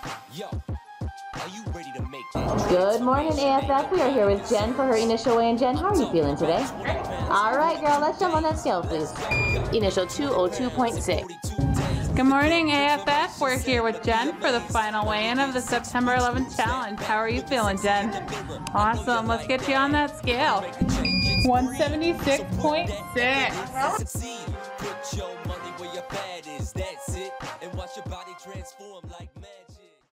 Good morning, AFF. We are here with Jen for her initial weigh-in. Jen, how are you feeling today? All right, girl, let's jump on that scale, please. Initial 202.6. Good morning, AFF. We're here with Jen for the final weigh-in of the September 11th challenge. How are you feeling, Jen? Awesome. Let's get you on that scale. 176.6.